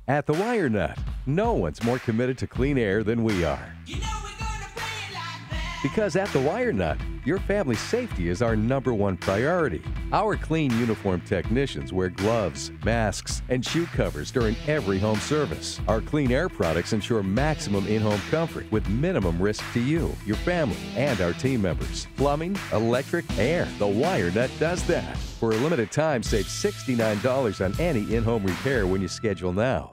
At the WireNut, no one's more committed to clean air than we are. Because at the WireNut, your family's safety is our #1 priority. Our clean uniform technicians wear gloves, masks, and shoe covers during every home service. Our clean air products ensure maximum in-home comfort with minimum risk to you, your family, and our team members. Plumbing, electric, air. The WireNut does that. For a limited time, save $69 on any in-home repair when you schedule now.